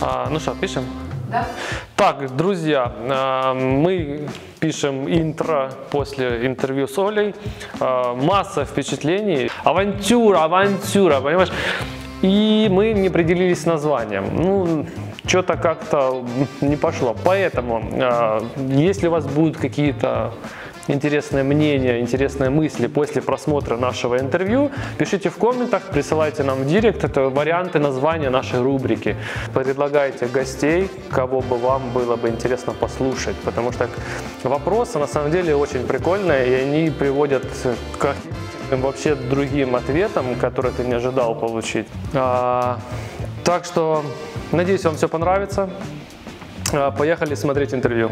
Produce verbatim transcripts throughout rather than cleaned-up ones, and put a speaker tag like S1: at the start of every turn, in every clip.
S1: А, ну что, пишем?
S2: Да.
S1: Так, друзья, мы пишем интро после интервью с Олей. Масса впечатлений. Авантюра, авантюра, понимаешь? И мы не определились с названием. Ну, что-то как-то не пошло. Поэтому, если у вас будут какие-то интересные мнения, интересные мысли после просмотра нашего интервью, пишите в комментах, присылайте нам в директ. Это варианты названия нашей рубрики. Предлагайте гостей, кого бы вам было бы интересно послушать, потому что вопросы на самом деле очень прикольные, и они приводят к вообще другим ответам, которые ты не ожидал получить. А, так что, надеюсь, вам все понравится. А, поехали смотреть интервью.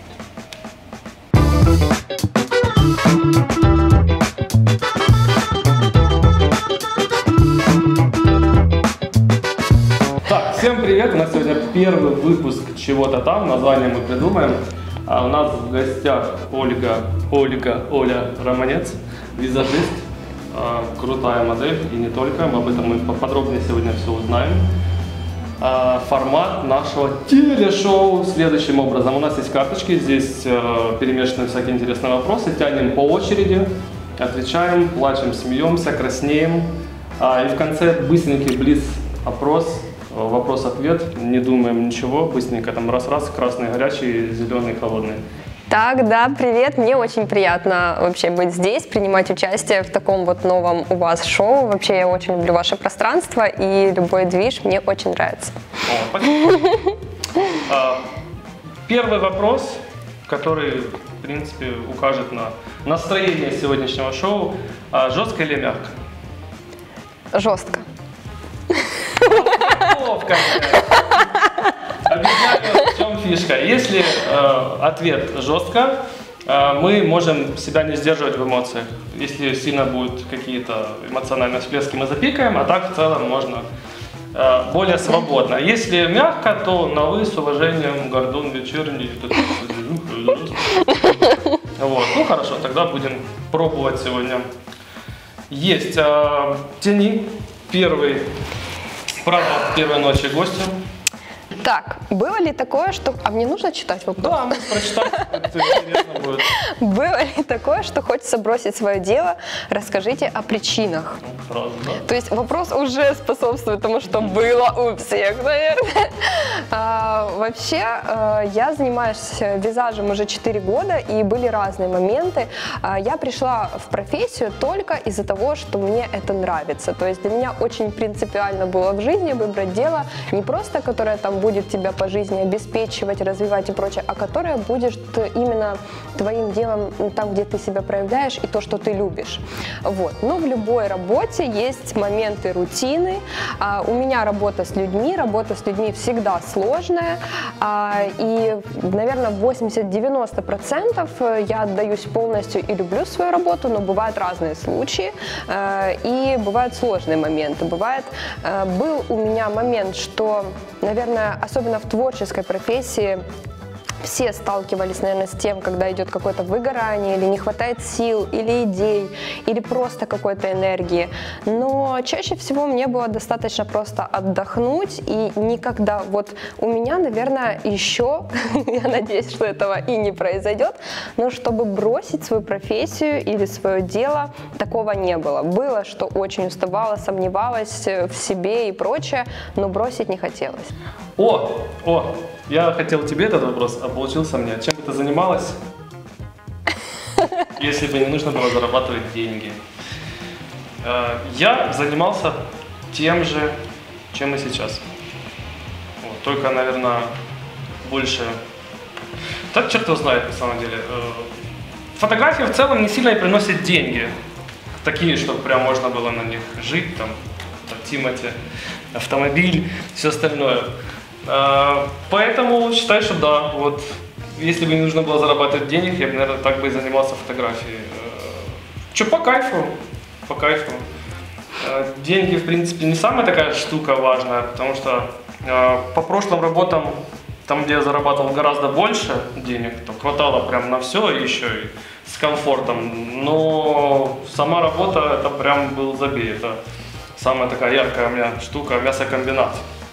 S1: Так, всем привет! У нас сегодня первый выпуск чего-то там, название мы придумаем. А у нас в гостях Ольга, Ольга, Оля Романец, визажист, а, крутая модель и не только. Об этом мы поподробнее сегодня все узнаем. А, формат нашего телешоу следующим образом. У нас есть карточки, здесь а, перемешаны всякие интересные вопросы, тянем по очереди, отвечаем, плачем, смеемся, краснеем. А, и в конце быстренький блиц-опрос. Вопрос-ответ, не думаем ничего, быстренько там раз-раз, красный горячий, зеленый холодный.
S2: Так, да, привет, мне очень приятно вообще быть здесь, принимать участие в таком вот новом у вас шоу. Вообще я очень люблю ваше пространство и любой движ мне очень нравится.
S1: О, спасибо. Первый вопрос, который, в принципе, укажет на настроение сегодняшнего шоу. Жестко или мягко?
S2: Жестко.
S1: Объясняю, в чем фишка. Если э, ответ жестко, э, мы можем себя не сдерживать в эмоциях. Если сильно будут какие-то эмоциональные всплески, мы запикаем, а так в целом можно э, более свободно. Если мягко, то на вы с уважением, Гордон вечерний. Вот. Ну хорошо, тогда будем пробовать сегодня. Есть э, тяни. Первый. Правда, первой ночи гостя.
S2: Так, было ли такое, что... А мне нужно читать вопрос?
S1: Да, можно прочитать, это интересно будет.
S2: Было ли такое, что хочется бросить свое дело? Расскажите о причинах.
S1: Сразу, да?
S2: То есть вопрос уже способствует тому, что было у всех, наверное. А, вообще, а, я занимаюсь визажем уже четыре года, и были разные моменты. А, я пришла в профессию только из-за того, что мне это нравится. То есть для меня очень принципиально было в жизни выбрать дело не просто, которое там будет будет тебя по жизни обеспечивать, развивать и прочее, а которое будет именно твоим делом там, где ты себя проявляешь и то, что ты любишь. Вот. Но в любой работе есть моменты рутины. А, у меня работа с людьми, работа с людьми всегда сложная. А, и, наверное, восемьдесят-девяносто процентов я отдаюсь полностью и люблю свою работу, но бывают разные случаи а, и бывают сложные моменты. Бывает, а, был у меня момент, что, наверное, особенно в творческой профессии, все сталкивались, наверное, с тем, когда идет какое-то выгорание, или не хватает сил, или идей, или просто какой-то энергии. Но чаще всего мне было достаточно просто отдохнуть, и никогда, вот у меня, наверное, еще, я надеюсь, что этого и не произойдет, но чтобы бросить свою профессию или свое дело, такого не было. Было, что очень уставала, сомневалась в себе и прочее, но бросить не хотелось.
S1: О, о, я хотел тебе этот вопрос, а получился мне. Чем бы ты занималась, если бы не нужно было зарабатывать деньги? Я занимался тем же, чем и сейчас. Вот, только, наверное, больше... Так черт его знает, на самом деле. Фотографии в целом не сильно и приносят деньги. Такие, чтобы прям можно было на них жить, там, Тимати, автомобиль, все остальное. Поэтому считаю, что да, вот, если бы не нужно было зарабатывать денег, я бы, наверное, так бы и занимался фотографией. Че, по кайфу, по кайфу. Деньги, в принципе, не самая такая штука важная, потому что по прошлым работам, там, где я зарабатывал гораздо больше денег, то хватало прям на все, еще и с комфортом. Но сама работа, это прям был забей, это самая такая яркая у меня штука, мясокомбинат.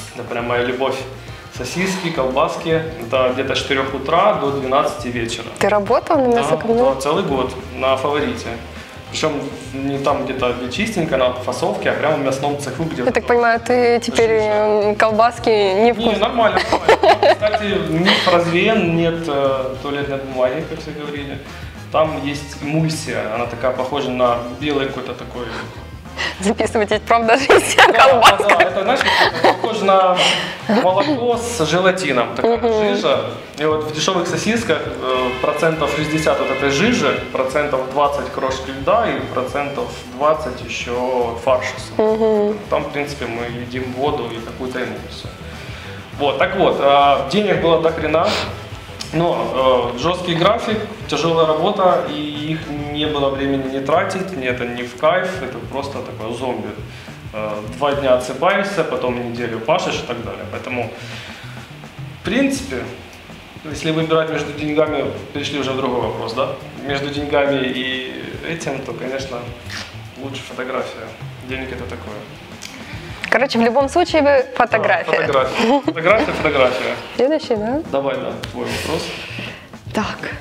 S1: Это прям моя любовь. Сосиски, колбаски. Это где-то с четырёх утра до двенадцати вечера.
S2: Ты работал на мясокомбинате?
S1: Да, целый год на Фаворите. Причем не там где-то чистенько на фасовке, а прямо в мясном цеху где-то.
S2: Я так понимаю, ты теперь Жижа. Колбаски не вкусные?
S1: Не, нормально, нормально. Кстати, миф развеян, нет э, туалетной бумаги, как все говорили. Там есть эмульсия, она такая похожа на белый какой-то такой...
S2: Записывайтесь, правда, жизнь,
S1: да,
S2: колбаска.
S1: Да, да, это, знаешь, это похоже на молоко с желатином, такая uh-huh. жижа. И вот в дешевых сосисках э, процентов шестьдесят вот этой жижи, процентов двадцать крошки льда и процентов двадцать еще фарша. Uh-huh. Там, в принципе, мы едим воду и какую-то эмульсию. Вот, так вот, э, денег было до хрена. Но э, жесткий график, тяжелая работа, и их не было времени не тратить, мне это не в кайф, это просто такой зомби. Э, два дня отсыпаешься, потом неделю пашешь и так далее. Поэтому, в принципе, если выбирать между деньгами, перешли уже в другой вопрос, да? Между деньгами и этим, то, конечно, лучше фотография. Денег это такое.
S2: Короче, в любом случае вы фотография.
S1: Да, фотография. Фотография, фотография.
S2: Следующий, да?
S1: Давай, да, твой вопрос.
S2: Так.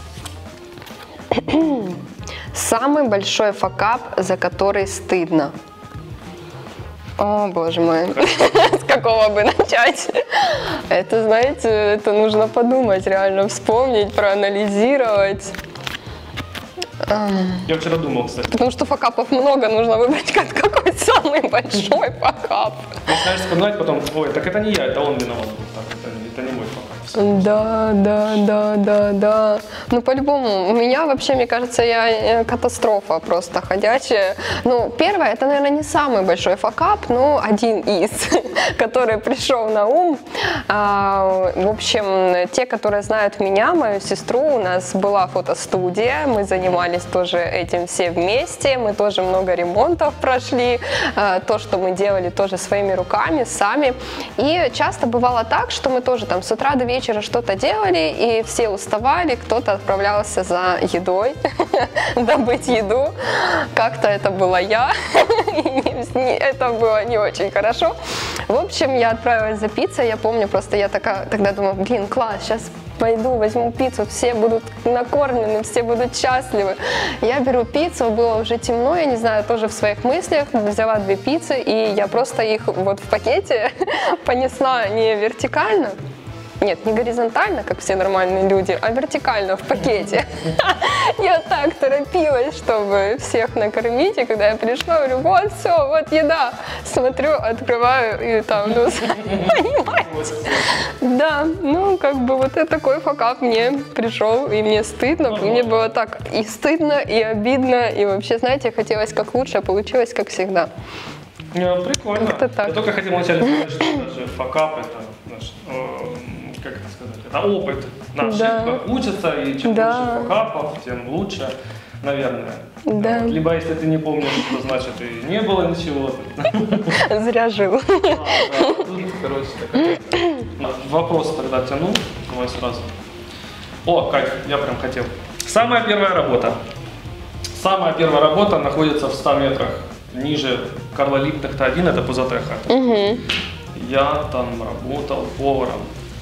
S2: Самый большой факап, за который стыдно. О, боже мой. С какого бы начать? Это, знаете, это нужно подумать, реально вспомнить, проанализировать.
S1: Я вчера думал, кстати.
S2: Потому что факапов много, нужно выбрать какой самый большой факап.
S1: Начинаешь вспоминать потом, ой, так это не я, это он виноват. Так, это, это не мой факап.
S2: Да, да, да, да, да. Ну, по-любому, у меня вообще, мне кажется, я катастрофа просто ходячая. Ну, первое, это, наверное, не самый большой факап, но один из, который пришел на ум. А, в общем, те, которые знают меня, мою сестру, у нас была фотостудия, мы занимались тоже этим все вместе, мы тоже много ремонтов прошли, а, то, что мы делали тоже своими руками, сами. И часто бывало так, что мы тоже там с утра до вечера что-то делали, и все уставали, кто-то отправлялся за едой, добыть еду. Как-то это была я, это было не очень хорошо. В общем, я отправилась за пиццей, я помню, просто я такая, тогда думала, блин, класс, сейчас пойду, возьму пиццу, все будут накормлены, все будут счастливы. Я беру пиццу, было уже темно, я не знаю, тоже в своих мыслях, взяла две пиццы, и я просто их вот в пакете понесла не вертикально, нет, не горизонтально, как все нормальные люди, а вертикально в пакете. Я так торопилась, чтобы всех накормить, и когда я пришла, говорю, вот все, вот еда. Смотрю, открываю, и там, ну, понимаете. Да, ну, как бы вот это такой факап мне пришел, и мне стыдно, мне было так и стыдно, и обидно, и вообще, знаете, хотелось как лучше, а получилось как всегда.
S1: Ну, прикольно. Я только хотел вначале сказать, что даже факап это наш, как это сказать, это опыт. На ошибках да. учатся, и чем да. больше факапов, тем лучше, наверное.
S2: Да.
S1: Вот. Либо если ты не помнишь, то значит и не было ничего.
S2: Зря жил.
S1: А, да. Тут, короче, такая... Вопрос тогда тяну, давай сразу. О, кайф, я прям хотел. Самая первая работа. Самая первая работа находится в ста метрах ниже Карла Липкнехта один, это Пузатеха.
S2: Угу.
S1: Я там работал поваром.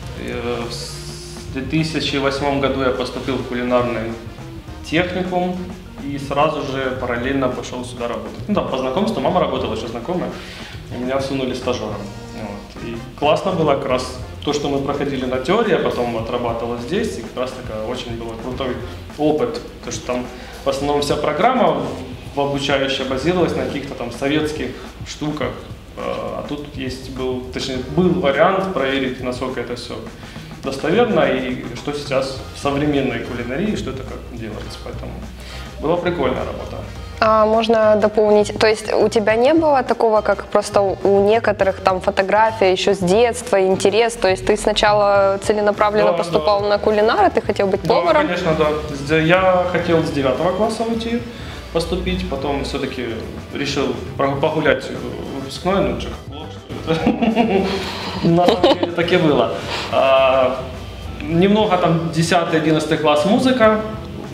S1: В две тысячи восьмом году я поступил в кулинарный техникум и сразу же параллельно пошел сюда работать. Ну там по знакомству, мама работала еще знакомая, и меня всунули стажером. Вот. И классно было как раз то, что мы проходили на теории, а потом отрабатывала здесь, и как раз такая очень был крутой опыт, потому что там в основном вся программа в обучающая базировалась на каких-то там советских штуках. А тут есть был, точнее, был вариант проверить, насколько это все достоверно и что сейчас в современной кулинарии, что это как делается. Поэтому была прикольная работа.
S2: А можно дополнить, то есть у тебя не было такого, как просто у некоторых там фотография еще с детства, интерес, то есть ты сначала целенаправленно да, поступал да. на кулинара, ты хотел быть поваром?
S1: Да, конечно, да. Я хотел с девятого класса уйти, поступить, потом все-таки решил погулять выпускной, ну, чехоплох, что это. На самом деле так и было. Немного там десятый-одиннадцатый класс музыка,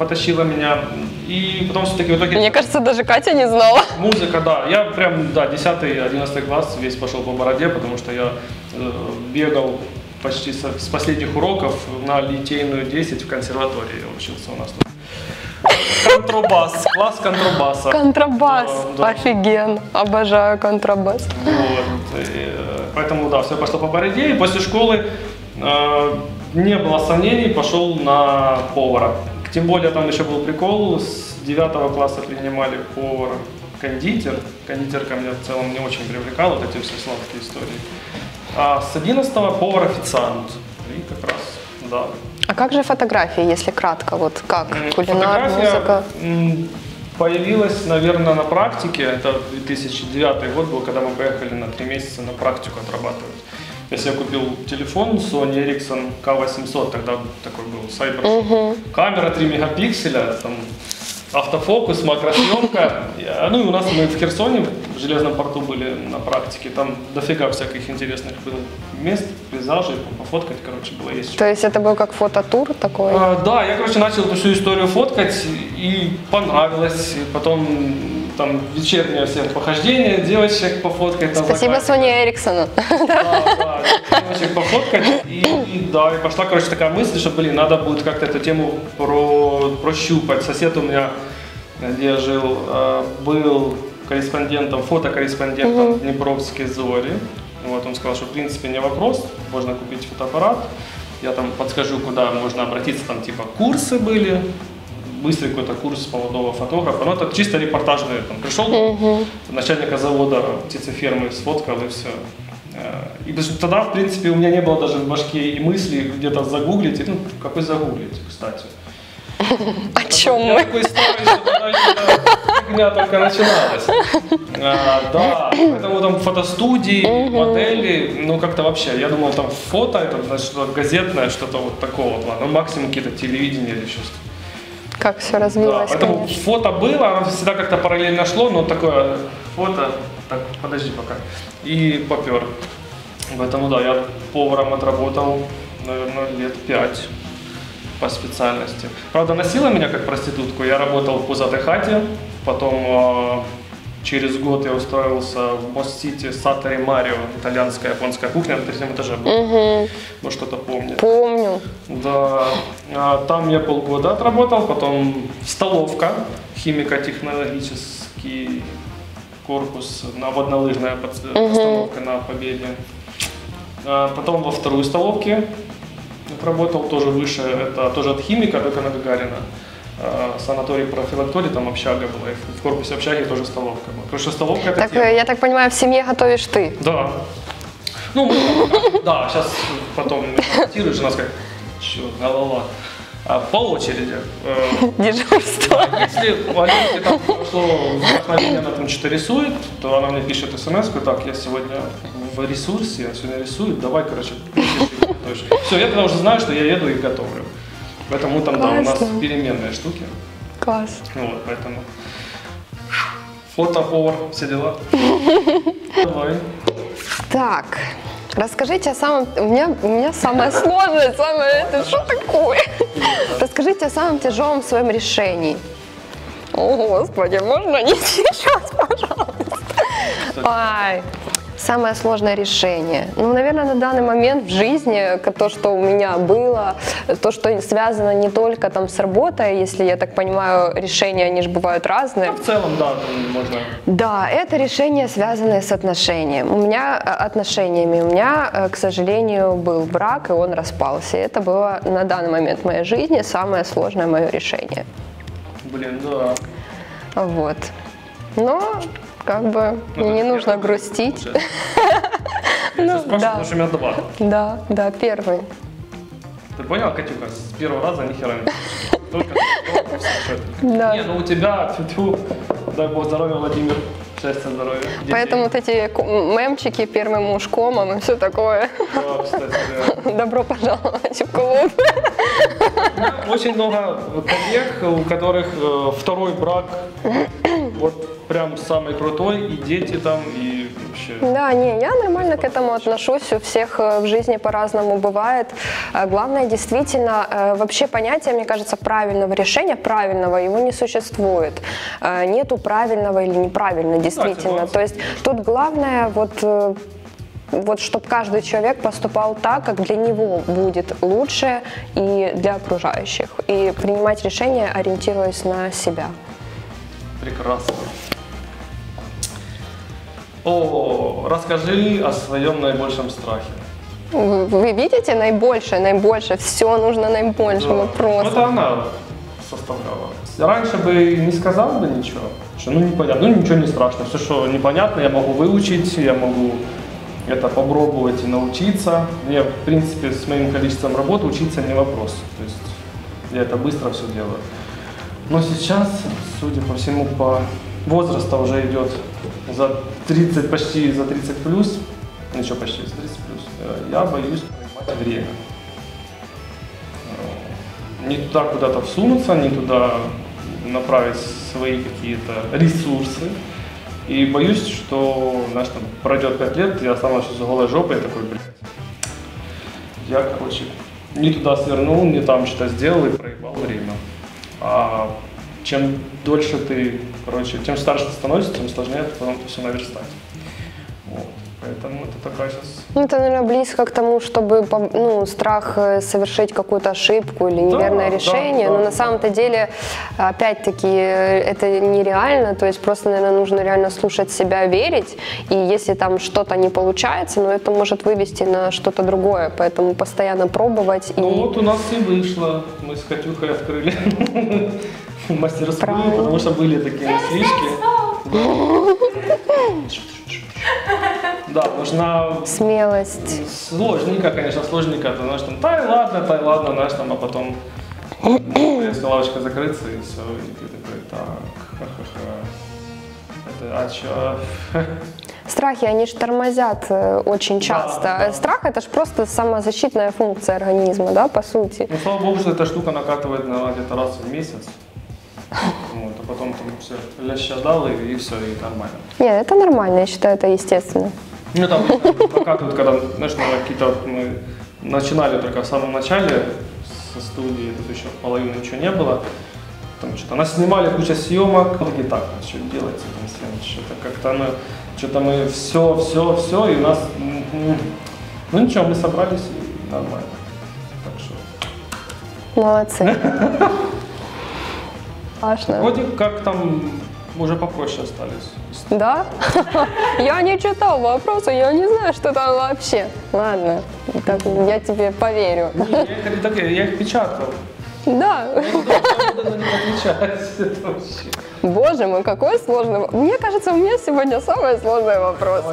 S1: потащила меня. И потом все-таки в итоге...
S2: Мне кажется, даже Катя не знала.
S1: Музыка, да. Я прям, да, десятый-одиннадцатый класс весь пошел по бороде, потому что я э, бегал почти со, с последних уроков на Литейную десять в консерватории. Я учился у нас тут. Контрабас, класс контрабаса.
S2: Контрабас,
S1: да, да.
S2: Офигенно, обожаю контрабас.
S1: Вот. И, поэтому, да, все пошло по бороде. И после школы э, не было сомнений, пошел на повара. Тем более там еще был прикол, с девятого класса принимали повар-кондитер. Кондитерка меня в целом не очень привлекала, вот эти все сладкие истории. А с одиннадцатого повар-официант. И как раз, да.
S2: А как же фотографии, если кратко? Вот как? Кулинар,
S1: Фотография
S2: музыка?
S1: Появилась, наверное, на практике. Это две тысячи девятый год был, когда мы поехали на три месяца на практику отрабатывать. Я себе купил телефон Sony Ericsson К восемьсот, тогда такой был Cyber. Угу. Камера три мегапикселя, там, автофокус, макросъемка. Ну и у нас мы в Херсоне, в Железном порту были на практике, там дофига всяких интересных было мест, пейзажей, пофоткать, короче, было есть.
S2: То есть это был как фототур такой?
S1: А, да, я, короче, начал эту всю историю фоткать и понравилось. И потом там вечернее всем похождение, девочек пофоткать.
S2: Спасибо Sony Ericsson.
S1: Да, да, девочек пофоткать. И, и да, и пошла, короче, такая мысль, что, блин, надо будет как-то эту тему про, прощупать. Сосед у меня, где я жил, был корреспондентом, фотокорреспондентом угу. Днепровской Зори. Вот, он сказал, что в принципе не вопрос, можно купить фотоаппарат. Я там подскажу, куда можно обратиться, там типа курсы были, быстрый какой-то курс молодого фотографа. Ну, это чисто репортажный. Там пришел угу. начальника завода птицефермы, сфоткал и все. И тогда, в принципе, у меня не было даже в башке и мысли где-то загуглить. Ну, какой загуглить, кстати.
S2: О чем мы?
S1: Такой старый, что тогда еще фигня только начиналась. А, да, поэтому там фотостудии, угу. модели, ну как-то вообще, я думал, там фото, это значит, что-то газетное, что-то вот такого вот, ладно, максимум какие-то телевидения или что-то.
S2: Как все развилось,
S1: да, поэтому
S2: конечно.
S1: фото было, оно всегда как-то параллельно шло, но такое фото, так, подожди пока, и попер. Поэтому да, я поваром отработал, наверное, лет пять. По специальности. Правда, носила меня как проститутку. Я работал в пузатой хате, потом э, через год я устроился в Мост-Сити Сатори Марио, итальянская, японская кухня на третьем этаже был. Угу. Вы что-то помните?
S2: Помню.
S1: Да. А, там я полгода отработал, потом столовка, химико-технологический корпус, воднолыжная постановка угу. на Победе. А, потом во второй столовке работал тоже выше, это тоже от химика, только на Гагарина. Санаторий профилакторий, там общага была, и в корпусе общаги тоже столовка была. Короче, столовка это
S2: так,
S1: тема.
S2: Я так понимаю, в семье готовишь ты?
S1: Да. Ну, мы, да, сейчас потом монтируешь, жена скажет, чё, голова. А по очереди.
S2: Дежурство.
S1: Да, если у Аленки там прошло вдохновение, она там что-то рисует, то она мне пишет смс-ку, так, я сегодня в ресурсе, я сегодня рисую, давай, короче, пиши. Все, я тогда уже знаю, что я еду и готовлю. Поэтому там, да, у нас переменные штуки.
S2: Класс.
S1: Вот, поэтому фото, повар, все дела. Давай.
S2: Так. Расскажите о самом... У меня, у меня самое сложное, самое... Это что такое? Расскажите о самом тяжелом своем решении. О, Господи, можно не сейчас, пожалуйста? Ай, самое сложное решение. Ну, наверное, на данный момент в жизни, то, что у меня было, то, что связано не только там с работой, если я так понимаю, решения, они же бывают разные.
S1: Ну, в целом, да, можно.
S2: Да, это решения, связанные с отношением. У меня отношениями. У меня, к сожалению, был брак, и он распался. И это было на данный момент в моей жизни самое сложное мое решение.
S1: Блин, да.
S2: Вот. Но как бы ну, мне не нужно грустить.
S1: Я ну, спрашиваю, да. Потому что у меня два.
S2: Да, да, первый.
S1: Ты понял, Катюка, с первого раза ни хера не только
S2: да.
S1: Не, ну у тебя, фу, дай бог здоровья, Владимир, счастья, здоровья. Детей.
S2: Поэтому вот эти мемчики, первый муж комом и все такое.
S1: Да, кстати, да.
S2: Добро пожаловать в клуб.
S1: Очень много коллег, у которых э, второй брак вот прям самый крутой, и дети там, и вообще
S2: Да, не, я нормально к этому отношусь, у всех в жизни по-разному бывает. Главное, действительно, вообще понятие, мне кажется, правильного решения, правильного, его не существует. Нету правильного или неправильно, действительно. То есть тут главное вот... Вот, чтобы каждый человек поступал так, как для него будет лучше и для окружающих. И принимать решения, ориентируясь на себя.
S1: Прекрасно. О, расскажи о своем наибольшем страхе.
S2: Вы, вы видите, наибольшее, наибольшее, все нужно наибольшим
S1: Да.
S2: вопросом.
S1: Это она составляла. Раньше бы не сказал бы ничего, что ну непонятно, ну ничего не страшно, все, что непонятно, я могу выучить, я могу это попробовать и научиться. Мне, в принципе, с моим количеством работы учиться не вопрос. То есть я это быстро все делаю. Но сейчас, судя по всему, по возрасту уже идет за тридцать, почти за тридцать плюс, ну что почти за тридцать плюс, я боюсь проебать время. Не туда куда-то всунуться, не туда направить свои какие-то ресурсы. И боюсь, что, знаешь, там пройдет пять лет, я останусь с голой жопой, и такой, блядь, я, короче, не туда свернул, не там что-то сделал и проебал время. А чем дольше ты, короче, тем старше ты становишься, тем сложнее потом это все наверстать. Вот. Поэтому это такая сейчас...
S2: Ну, это, наверное, близко к тому, чтобы, ну, страх совершить какую-то ошибку или неверное
S1: да,
S2: решение,
S1: да,
S2: но
S1: да,
S2: на самом-то деле, опять-таки, это нереально, то есть просто, наверное, нужно реально слушать себя, верить, и если там что-то не получается, ну, это может вывести на что-то другое, поэтому постоянно пробовать.
S1: Ну,
S2: и...
S1: вот у нас и вышло, мы с Катюхой открыли мастерскую, потому что были такие мыслишки. Да, нужна
S2: смелость.
S1: Сложненько, конечно, сложненько. Ты знаешь, там, тай ладно, тай ладно, знаешь, там, а потом если лавочка закрыться и все, и ты такой, так, ха-ха-ха. Это, а чё?
S2: Страхи, они же тормозят очень часто.
S1: Да, да.
S2: Страх — это же просто самозащитная функция организма, да, по сути.
S1: Ну, слава богу, что эта штука накатывает на где-то раз в месяц. Вот, а потом там все ляща дал, и, и все, и нормально.
S2: Нет, это нормально, я считаю, это естественно.
S1: Ну, там накатывают, когда, знаешь, какие-то мы начинали только в самом начале со студии, тут еще половины ничего не было. Там что-то нас снимали, куча съемок, ну, такие, так, что делать с этим всем, что-то как-то мы, что-то мы все, все, все, и у нас, ну ничего, мы собрались, и нормально. Так что...
S2: Молодцы. Страшно.
S1: Вроде как там уже попроще остались.
S2: Да? Я не читал вопросы, я не знаю, что там вообще. Ладно, так, я тебе поверю.
S1: Не, я, их, так, я их печатал.
S2: Да.
S1: Я буду на них отвечать. Это вообще.
S2: Боже мой, какой сложный. Мне кажется, у меня сегодня самый сложный вопрос.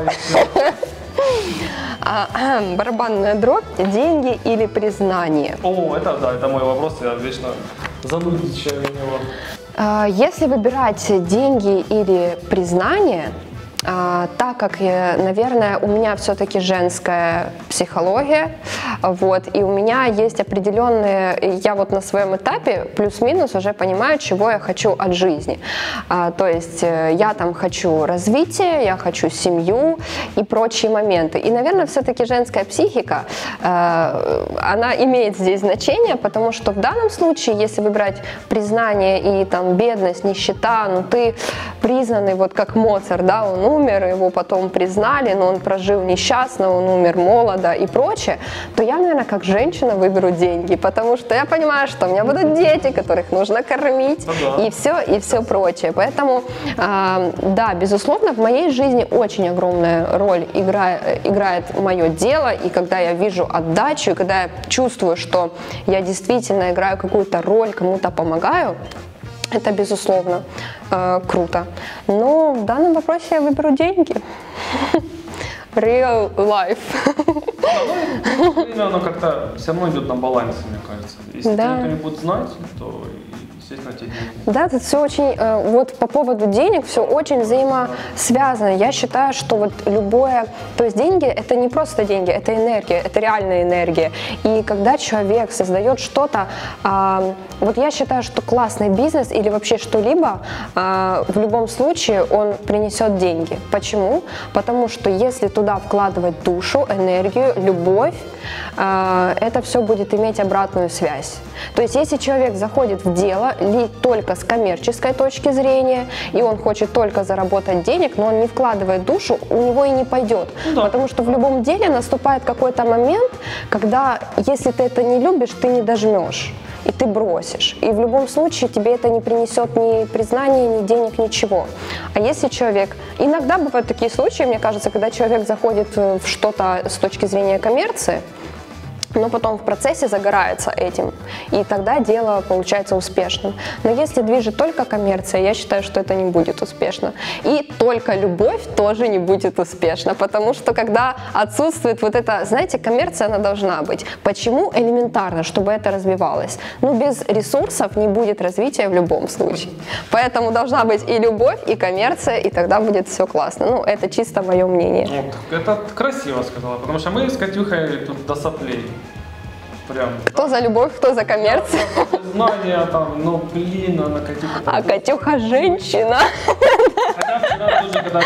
S2: А, барабанная дробь, деньги или признание?
S1: О, это да, это мой вопрос, я вечно занудничаю на него.
S2: Если выбирать деньги или признание, так как, наверное, у меня все-таки женская психология, вот, и у меня есть определенные, я вот на своем этапе плюс-минус уже понимаю, чего я хочу от жизни. А, то есть я там хочу развития, я хочу семью и прочие моменты. И, наверное, все-таки женская психика, э, она имеет здесь значение, потому что в данном случае, если выбирать признание и там бедность, нищета, ну ты признанный, вот как Моцарт, да, он умер, его потом признали, но он прожил несчастно, он умер молодо и прочее, то я, наверное, как женщина выберу деньги, потому что я понимаю, что у меня будут дети, которых нужно кормить, ага. и все, и все прочее. Поэтому, э, да, безусловно, в моей жизни очень огромная роль играет, играет мое дело, и когда я вижу отдачу, и когда я чувствую, что я действительно играю какую-то роль, кому-то помогаю, это, безусловно, э, круто. Но в данном вопросе я выберу деньги. Real life.
S1: Время, оно как-то все равно идет на балансе, мне кажется. Если
S2: да.
S1: никто не будет знать, то и естественно, те деньги.
S2: Да, тут все очень, э, вот по поводу денег, все очень взаимосвязано. Я считаю, что вот любое, то есть деньги это не просто деньги, это энергия, это реальная энергия. И когда человек создает что-то, э, вот я считаю, что классный бизнес или вообще что-либо, э, в любом случае он принесет деньги. Почему? Потому что если туда вкладывать душу, энергию, любовь, э, это все будет иметь обратную связь. То есть если человек заходит в дело ли только с коммерческой точки зрения, и он хочет только заработать денег, но он не вкладывает душу, у него и не пойдет. Да. Потому что в любом деле наступает какой-то момент, когда, если ты это не любишь, ты не дожмешь. И ты бросишь. И в любом случае тебе это не принесет ни признания, ни денег, ничего. А если человек... Иногда бывают такие случаи, мне кажется, когда человек заходит в что-то с точки зрения коммерции, но потом в процессе загорается этим, и тогда дело получается успешным. Но если движет только коммерция, я считаю, что это не будет успешно. И только любовь тоже не будет успешна, потому что когда отсутствует вот это, знаете, коммерция, она должна быть. Почему? Элементарно, чтобы это развивалось. Ну, без ресурсов не будет развития в любом случае. Поэтому должна быть и любовь, и коммерция, и тогда будет все классно. Ну, это чисто мое мнение.
S1: Вот, это красиво сказала, потому что мы с Катюхой тут до соплей. Прям,
S2: кто
S1: да.
S2: За любовь, кто за коммерцию.
S1: Знания там, ну блин, она Катюха.
S2: А Катюха женщина.
S1: Хотя вчера тоже, когда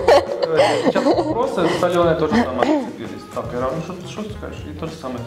S1: сейчас вопросы, с Аленой тоже самое цепились. Так, я ну что, что ты скажешь? И то же самое.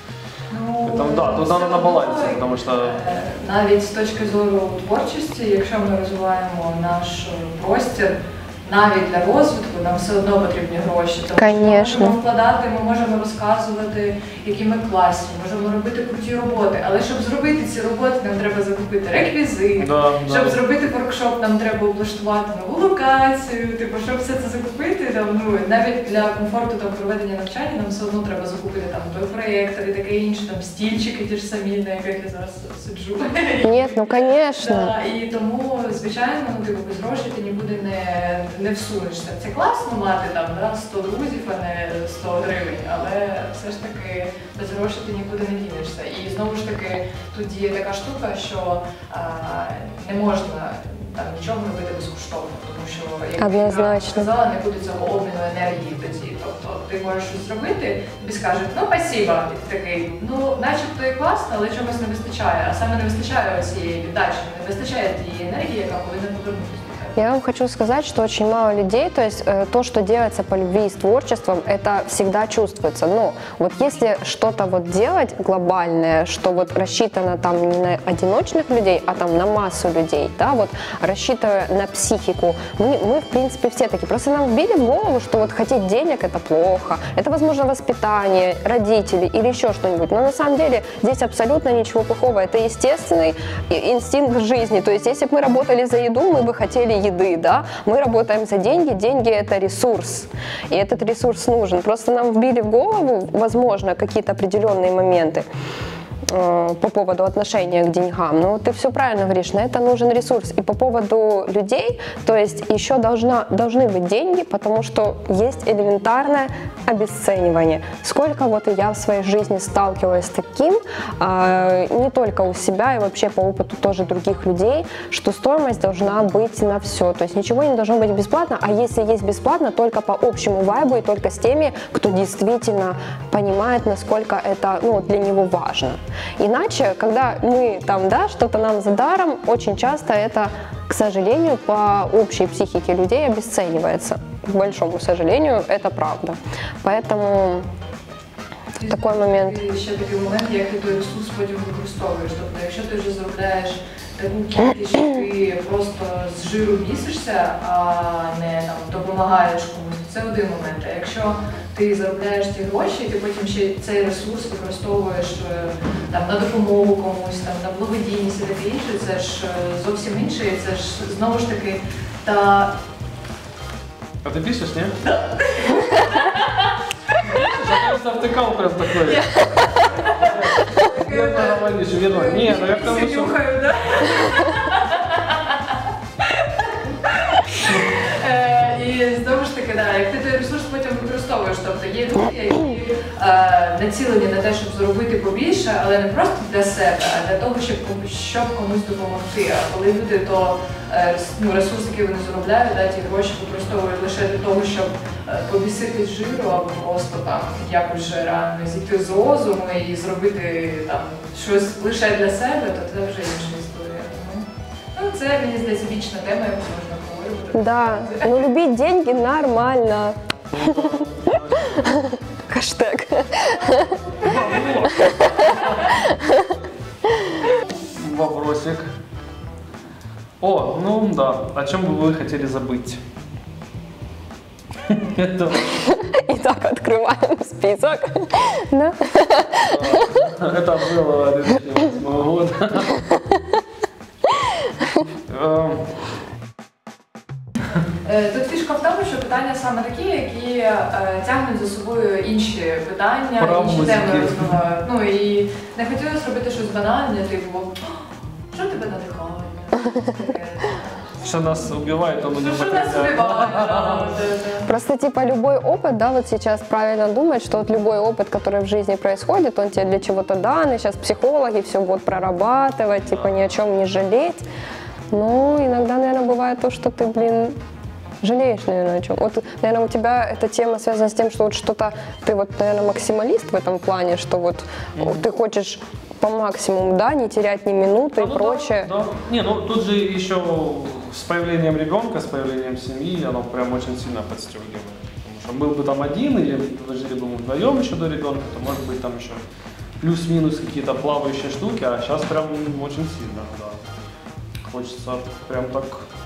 S3: Ну,
S1: там, да, тут треба на балансі, тому що...
S3: Навіть з точки зору творчості, якщо ми розвиваємо наш простір, навіть для розвитку нам все одно потрібні гроші. Тому що ми можемо вкладати, ми можемо розказувати, які ми класні, можемо робити круті роботи. Але щоб зробити ці роботи, нам треба закупити реквізит,
S1: да,
S3: щоб
S1: да.
S3: зробити воркшоп, нам треба облаштувати нову локацію. Типу, щоб все це закупити, там, ну, навіть для комфорту там, проведення навчання нам все одно треба закупити там, той проєктор і таке інше, там, стільчики ті ж самі, на яких я зараз сиджу.
S2: Ні, ну, звісно.
S3: Да, і тому, звичайно, ну, типу, без грошей ти нікуди не... не всунешся. Це класно мати там, да, сто друзів, а не сто гривень, але все ж таки без грошей ти нікуди не дінешся. І знову ж таки, тут є така штука, що а, не можна там нічого робити безкоштовно, тому що, як я сказала, не буде цього обміну енергії тоді. Тобто ти можеш щось зробити, тобі скажуть, ну, спасибо, і ти такий, ну, начебто і класно, але чомусь не вистачає. А саме не вистачає цієї віддачі, не вистачає тієї енергії, яка повинна повернутися.
S2: Я вам хочу сказать, что очень мало людей, то есть э, то, что делается по любви и с творчеством, это всегда чувствуется. Но вот если что-то вот делать глобальное, что вот рассчитано там не на одиночных людей, а там на массу людей, да, вот рассчитывая на психику, мы, мы в принципе все такие. Просто нам вбили в голову, что вот хотеть денег это плохо, это возможно воспитание, родители или еще что-нибудь. Но на самом деле здесь абсолютно ничего плохого, это естественный инстинкт жизни. То есть если бы мы работали за еду, мы бы хотели еды, да, мы работаем за деньги, деньги это ресурс, и этот ресурс нужен. Просто нам вбили в голову, возможно, какие-то определенные моменты э, по поводу отношения к деньгам. Но ты все правильно говоришь, на это нужен ресурс. И по поводу людей, то есть еще должна, должны быть деньги, потому что есть элементарное обесценивание. Сколько вот я в своей жизни сталкивалась с таким, э, не только у себя и вообще по опыту тоже других людей, что стоимость должна быть на все. То есть ничего не должно быть бесплатно, а если есть бесплатно, только по общему вайбу и только с теми, кто действительно понимает, насколько это, ну, для него важно. Иначе, когда мы там, да, что-то нам за даром, очень часто это, к сожалению, по общей психике людей обесценивается. К большому сожалению, это правда. Поэтому
S3: і
S2: такий момент.
S3: І ще такий момент, як ти той ресурс потім використовуєш. Тобто, якщо ти вже заробляєш таку кількість, що ти просто з жиру бісишся, а не там допомагаєш комусь, це один момент. А якщо ти заробляєш ті гроші, ти потім ще цей ресурс використовуєш там на допомогу комусь, там на благодійність і таке інше, це ж зовсім інше, і це ж знову ж таки та.
S1: А ты пишешь, нет? Да. Я завтыкал прям такой. Верно говоришь, верно. Нет, ну я к тому, что...
S3: Нюхаю, да? І знову ж таки, да, як ти той ресурс потім використовуєш, тобто є люди, які е, націлені на те, щоб зробити побільше, але не просто для себе, а для того, щоб, щоб комусь допомогти. А коли люди то е, ну, ресурси, які вони заробляють, да, ті гроші використовують лише для того, щоб е, повісити з жиру або просто там якось же реально зійти з розуму і зробити там щось лише для себе, то це вже інша історія. Ну, це, мені здається, вічна тема, яку можна говорити.
S2: Да, но любить деньги нормально. Хэштег.
S1: Вопросик. О, ну да. О чем бы вы хотели забыть?
S2: Итак, открываем список. Да?
S1: Это было две тысячи восьмого года.
S3: Тут фішка в тому, що питання саме такі, які е, тягнуть за собою інші питання,
S1: Про
S3: інші
S1: музики.
S3: теми розвивають. Ну і не хотілося робити щось банальне, типу, що тебе надихає?
S1: Что нас убивает, он
S3: Що нас вбиває?
S2: Просто типа любой опыт, да, вот сейчас правильно думать, что вот любой опыт, который в жизни происходит, он тебе для чего-то дан, и сейчас психологи все будут прорабатывать, типа ни о чем не жалеть. Ну, иногда, наверное, бывает то, что ты, блин, жалеешь, наверное, о чем. Вот, наверное, у тебя эта тема связана с тем, что вот что-то, ты вот, наверное, максималист в этом плане, что вот mm-hmm. ты хочешь по максимуму, да, не терять ни минуты
S1: а,
S2: и
S1: ну,
S2: прочее.
S1: Да, да. Не, ну тут же еще с появлением ребенка, с появлением семьи, оно прям очень сильно подстегивает. Потому что был бы там один, или вы жили бы мы вдвоем еще до ребенка, то может быть там еще плюс-минус какие-то плавающие штуки, а сейчас прям очень сильно, да. Хочется прям так.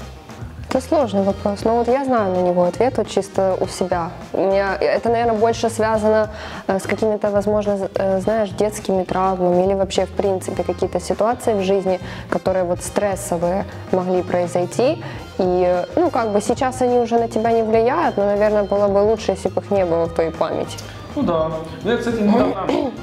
S2: Это сложный вопрос, но вот я знаю на него ответ вот чисто у себя. У меня это, наверное, больше связано с какими-то, возможно, знаешь, детскими травмами или вообще, в принципе, какие-то ситуации в жизни, которые вот стрессовые могли произойти. И, ну, как бы сейчас они уже на тебя не влияют, но, наверное, было бы лучше, если бы их не было в твоей памяти.
S1: Ну да. Ну, я, кстати, недавно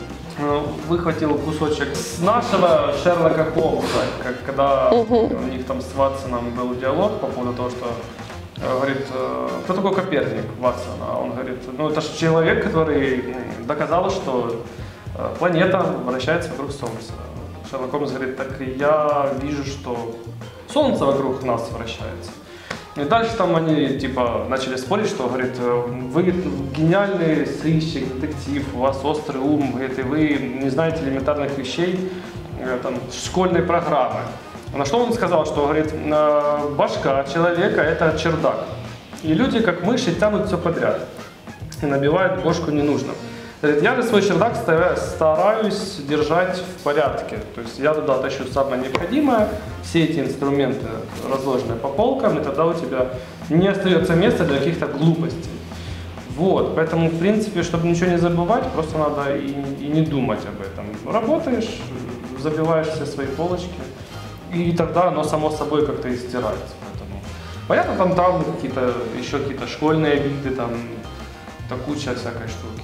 S1: выхватил кусочек с нашего Шерлока Холмса, как, когда у них там с Ватсоном был диалог по поводу того, что говорит, кто такой Коперник, Ватсон, а он говорит, ну это же человек, который доказал, что планета вращается вокруг Солнца. Шерлок Холмс говорит, так я вижу, что Солнце вокруг нас вращается. И дальше там они типа начали спорить, что, говорит, вы гениальный сыщик, детектив, у вас острый ум, говорит, и вы не знаете элементарных вещей там, школьной программы. На что он сказал, что, говорит, башка человека – это чердак. И люди, как мыши, тянут все подряд и набивают бошку ненужным. Говорит, я же свой чердак стараюсь держать в порядке. То есть я туда тащу самое необходимое, все эти инструменты разложены по полкам, и тогда у тебя не остается места для каких-то глупостей. Вот, поэтому, в принципе, чтобы ничего не забывать, просто надо и, и не думать об этом. Работаешь, забиваешь все свои полочки, и тогда оно само собой как-то и стирается. Поэтому, понятно, там травмы какие-то, еще какие-то школьные виды, там, да куча всякой штуки.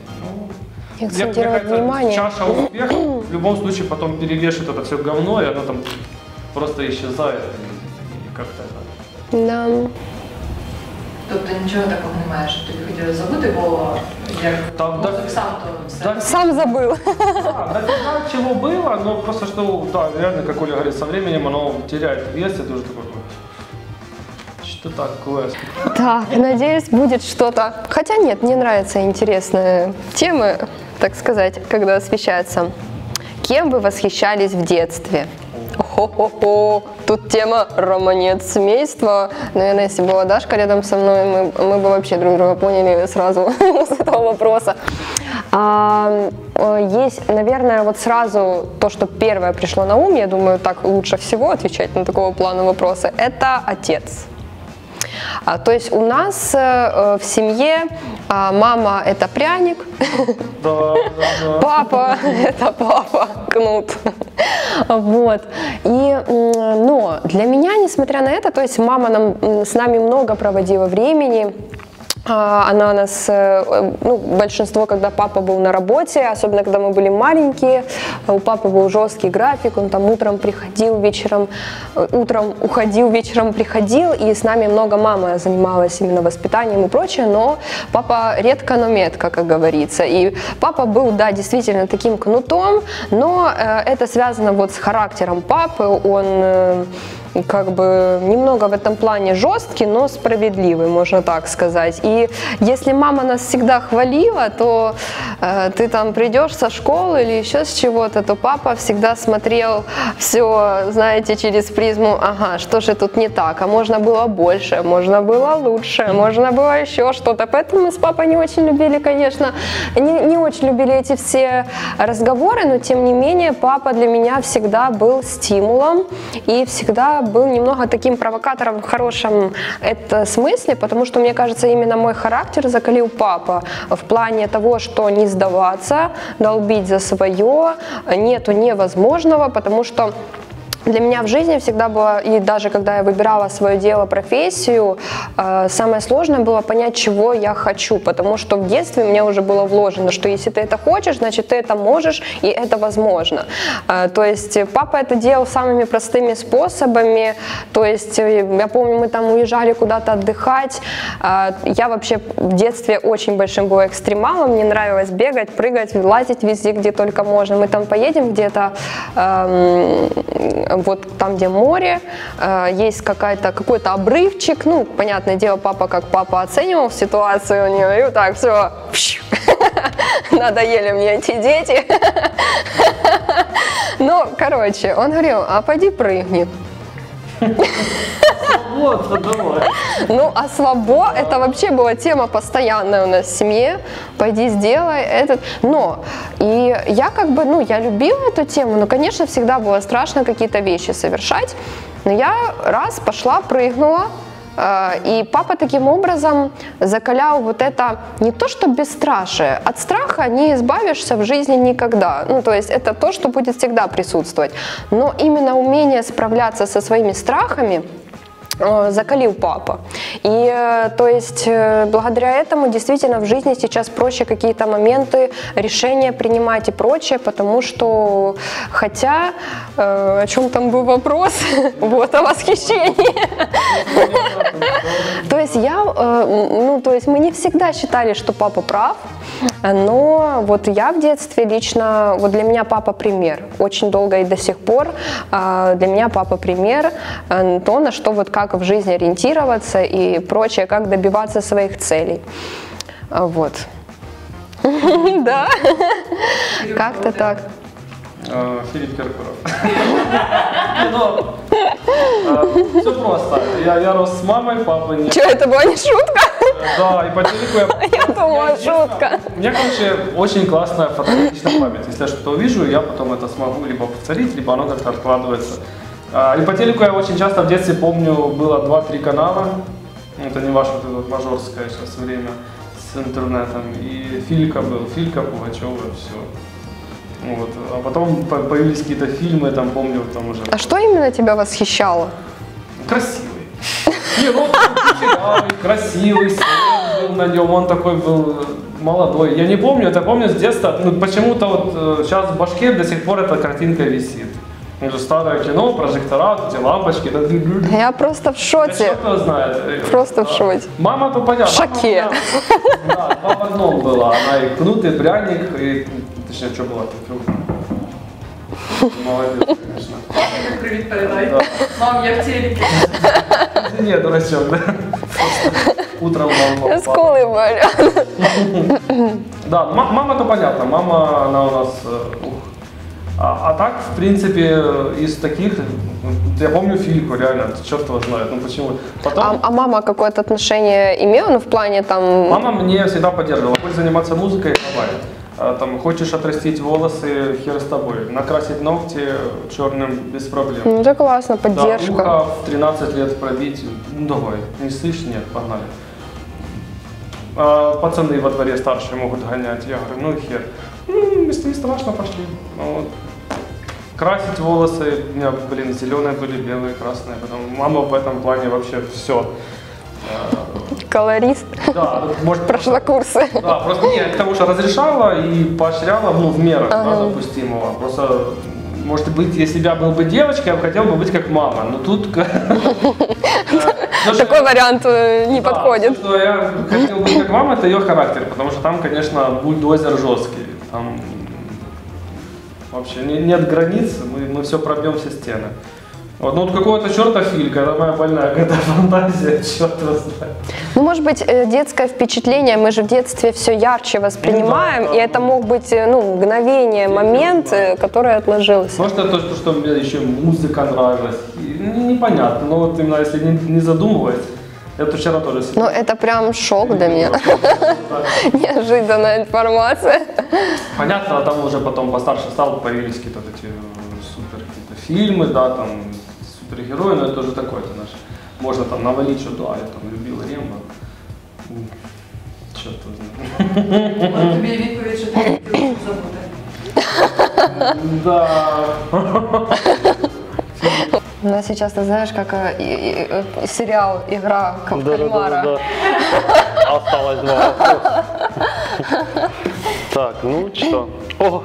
S2: И акцентировать внимание.
S1: Чаша успеха в любом случае потом перевешивает это все говно, и оно там просто исчезает. И как-то это.
S2: Да.
S3: Тобто нічого такого немає, що тобі хотіли забути, бо як
S1: Там,
S3: мозок
S1: да,
S3: сам то все.
S1: да,
S2: Сам забыл.
S1: Да, дофига чего было, но просто что, да, реально, как Оля говорит, со временем оно теряет вес, и ты уже такой, что такое?
S2: Так, надеюсь, будет что-то. Хотя нет, мне нравятся интересные темы, так сказать, когда освещаются. Кем вы восхищались в детстве? Хо-хо-хо, тут тема романец семейства. Наверное, если была Дашка рядом со мной, мы, мы бы вообще друг друга поняли сразу с этого вопроса. А, есть, наверное, вот сразу то, что первое пришло на ум, я думаю, так лучше всего отвечать на такого плана вопросы, это отец. А, то есть у нас э, в семье а, мама – это пряник,
S1: Да, да, да.
S2: папа – это папа, кнут. Вот. И, но для меня, несмотря на это, то есть мама нам, с нами много проводила времени, Она нас, ну, большинство, когда папа был на работе, особенно когда мы были маленькие, у папы был жесткий график, он там утром приходил, вечером, утром уходил, вечером приходил, и с нами много мама занималась именно воспитанием и прочее, но папа редко, но метко, как говорится. И папа был, да, действительно таким кнутом, но это связано вот с характером папы, он как бы немного в этом плане жесткий, но справедливый, можно так сказать. И если мама нас всегда хвалила, то э, ты там придешь со школы или еще с чего-то, то папа всегда смотрел все, знаете, через призму, ага, что же тут не так, а можно было больше, можно было лучше, можно было еще что-то. Поэтому мы с папой не очень любили, конечно, не, не очень любили эти все разговоры, но тем не менее папа для меня всегда был стимулом и всегда был немного таким провокатором в хорошем это смысле, потому что, мне кажется, именно мой характер закалил папа в плане того, что не сдаваться, долбить за свое, нету невозможного, потому что для меня в жизни всегда было, и даже когда я выбирала свое дело, профессию, э, самое сложное было понять, чего я хочу, потому что в детстве мне уже было вложено, что если ты это хочешь, значит ты это можешь, и это возможно. Э, то есть папа это делал самыми простыми способами, то есть я помню, мы там уезжали куда-то отдыхать, э, я вообще в детстве очень большим была экстремалом, мне нравилось бегать, прыгать, лазить везде, где только можно. Мы там поедем где-то, э, вот там, где море, э, есть какая-то, какой-то обрывчик, ну, понятное дело, папа, как папа оценивал ситуацию, у него, и вот так, все, надоели мне эти дети. Ну, короче, он говорил, а пойди прыгни.
S1: Вот, давай.
S2: Ну, а слабо, это вообще была тема постоянная у нас в семье. Пойди сделай этот. Но, и я как бы, ну, я любила эту тему, но, конечно, всегда было страшно какие-то вещи совершать. Но я раз пошла, прыгнула, и папа таким образом закалял вот это не то что бесстрашие, от страха не избавишься в жизни никогда, ну то есть это то, что будет всегда присутствовать, но именно умение справляться со своими страхами закалил папа. И то есть благодаря этому действительно в жизни сейчас проще какие-то моменты, решения принимать и прочее, потому что, хотя, о чем там был вопрос, вот о восхищении. То есть я, ну то есть мы не всегда считали, что папа прав, но вот я в детстве лично, вот для меня папа пример, очень долго и до сих пор для меня папа пример, то, на что вот как в жизни ориентироваться и прочее, как добиваться своих целей. Вот. Да, как-то так.
S1: Филипп Киркоров. Все просто. Я рос с мамой, папой нет.
S2: Что, это была не шутка?
S1: Да, и по телеку я...
S2: Я думала, шутка.
S1: У меня, короче, очень классная фотографичная память. Если я что-то увижу, я потом это смогу либо повторить, либо оно как-то откладывается. И по телеку я очень часто в детстве помню, было два-три канала. Это не ваше вот это мажорское сейчас время с интернетом. И Филька был, Филька, Пугачева, все. Вот. А потом появились какие-то фильмы, там помню, там уже...
S2: А что именно тебя восхищало?
S1: Красивый. Не, ну, кучерявый, красивый, свет был на нем, он такой был молодой. Я не помню, это помню с детства, ну, почему-то вот сейчас в башке до сих пор эта картинка висит. Это старое кино, прожектора, эти лампочки. Да,
S2: я просто в шоке.
S1: Кто знает.
S2: Просто в шоке.
S1: Мама то понятно.
S2: В шоке.
S1: Да, в одном была. Она и кнут, и пряник, и... Точнее, что было? Молодец, конечно.
S3: Как привет передай. Мам, я в телеке.
S1: Извини, дурачок, да? Утром мама.
S2: Скулы болят.
S1: Да, мама-то понятно. Мама, она у нас... А, а так, в принципе, из таких, я помню Фильку, реально, черт его знает, ну почему. Потом,
S2: а, а мама какое-то отношение имела, ну в плане там...
S1: Мама мне всегда поддерживала, хочешь заниматься музыкой, давай. А, там, хочешь отрастить волосы, хер с тобой. Накрасить ногти черным без проблем.
S2: Ну это классно, поддержка.
S1: Да, ухо в тринадцать лет пробить, ну давай, не слышишь, нет, погнали. А, пацаны во дворе старшие могут гонять, я говорю, ну хер. Ну, если не страшно, пошли. Вот. Красить волосы, у меня, блин, зеленые были, белые, красные. Потом мама в этом плане вообще все.
S2: колорист.
S1: Да, может,
S2: Прошла курсы.
S1: Да, просто не, к тому, что разрешала и поощряла, ну, в мерах,
S2: Ага.
S1: да, допустимого. Просто, может быть, если бы я был бы девочкой, я бы хотел бы быть как мама. Но тут...
S2: Такой вариант э, не
S1: Да,
S2: подходит.
S1: что я хотел быть как мама, это ее характер, потому что там, конечно, бульдозер жесткий. Там вообще не- нет границ, мы, мы все пробьем все стены. Вот, ну вот какого-то черта Филька, это моя больная какая-то фантазия, черт его знает.
S2: Ну, может быть, э, детское впечатление, мы же в детстве все ярче воспринимаем,
S1: Ну да, да.
S2: и это мог быть, э, ну, мгновение, момент, э, который отложился.
S1: Может, это то, что мне еще музыка нравилась. И, ну, непонятно, но вот именно если не, не задумываясь, это вчера тоже сидел.
S2: Ну, это прям шок для меня. Неожиданная информация.
S1: Понятно, а там уже потом постарше стал, появились какие-то вот эти э, супер какие-то фильмы, да, там супергерои, но это уже такое, это наш, можно там навалить, что да, я там любил Рембо. Черт его знает.
S3: От тобі відповідь, що ти хотів забути.
S1: Да.
S2: У нас сейчас, ты знаешь, как э, и- и- э, сериал «Игра в кальмара».
S1: Осталось два вопроса. Так, ну что? О!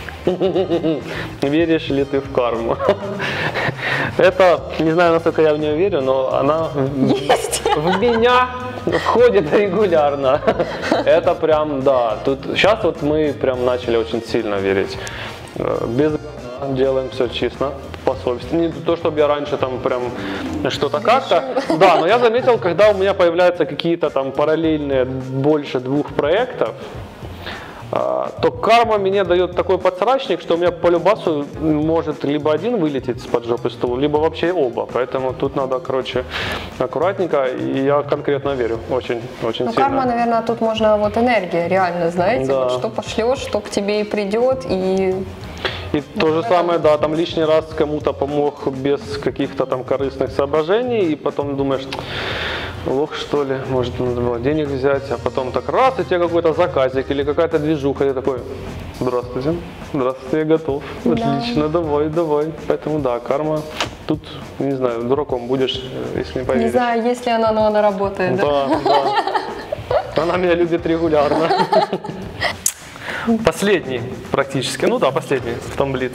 S1: Веришь ли ты в карму? Это, не знаю, насколько я в нее верю, но она
S2: Есть.
S1: в меня входит регулярно. Это прям, да. Тут сейчас вот мы прям начали очень сильно верить. Э, Без говна делаем все честно, по совести. Не то, чтобы я раньше там прям что-то как-то. Да, но я заметил, когда у меня появляются какие-то там параллельные больше двух проектов, а, то карма мне дает такой подсрачник, что у меня по любасу может либо один вылететь с-под жопы стула, либо вообще оба. Поэтому тут надо, короче, аккуратненько. И я конкретно верю, очень, очень
S2: Ну,
S1: сильно.
S2: карма, наверное, тут можно вот энергия, реально, знаете,
S1: Да.
S2: вот что пошлешь, что к тебе и придет, и
S1: И то же самое, да, там лишний раз кому-то помог без каких-то там корыстных соображений, и потом думаешь, лох что ли, может надо было денег взять, а потом так раз, и тебе какой-то заказик или какая-то движуха, и такой, здравствуйте, здравствуйте, я готов, отлично, давай, давай. Поэтому да, карма, тут, не знаю, дураком будешь, если не поверишь.
S2: не знаю, есть ли она, но она работает. Да?
S1: Да, да. Она меня любит регулярно. Последний практически, ну да, последний в том блиц.